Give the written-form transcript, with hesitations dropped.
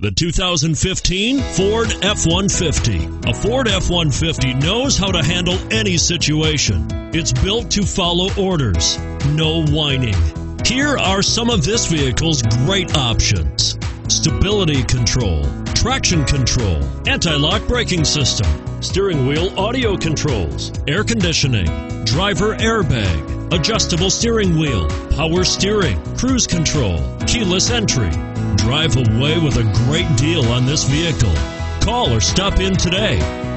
The 2015 Ford F-150. A Ford F-150 knows how to handle any situation. It's built to follow orders, no whining. Here are some of this vehicle's great options: stability control, traction control, anti-lock braking system, steering wheel audio controls, air conditioning, driver airbag, adjustable steering wheel, power steering, cruise control, keyless entry. Drive away with a great deal on this vehicle. Call or stop in today.